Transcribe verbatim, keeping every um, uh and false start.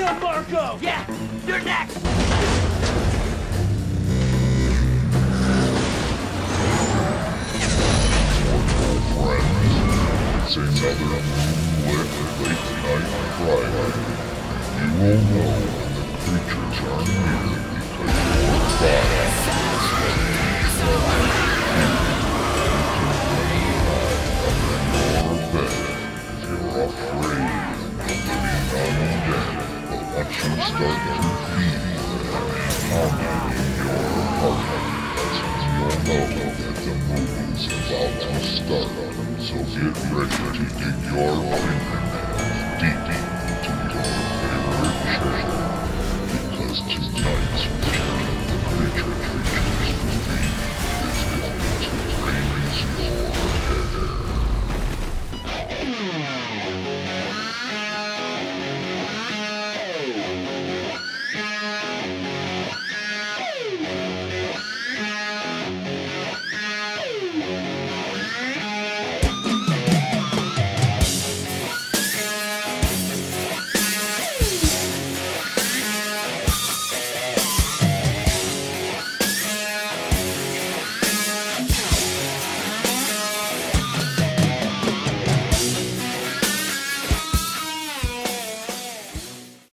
on Marco! Yeah, you're next! It's another moonlit late night Friday. You will know when the creatures are near because your body is ready to tremble. You can lay high under your bed if you're afraid of the living undead. But once you start to feel them haunting your heart, that's when you'll know that the movie's about to start. So get ready to dig your fingernails deep, deep